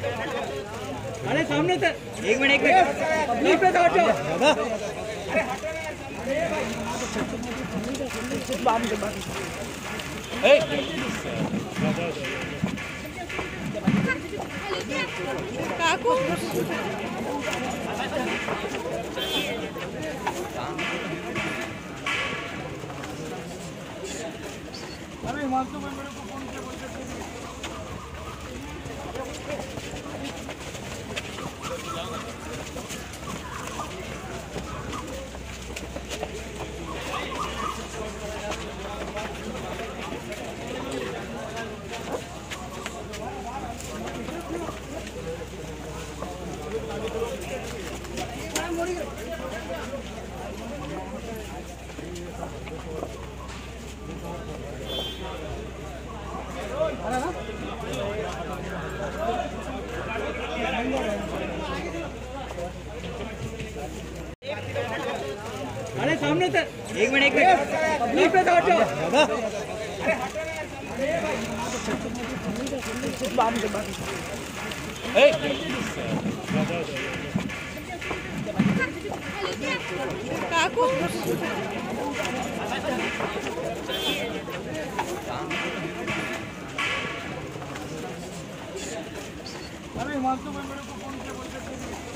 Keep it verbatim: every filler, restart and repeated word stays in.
अरे सामने से एक मिनट एक मिनट प्लीज पे हटो काकू अरे हिमांशु भाई मेरे को फोन किया बोलते अरे सामने से एक मिनट एक मिनट प्लीज पे हटो काकू अरे हिमांशु भाई मेरे को फोन किया बोलते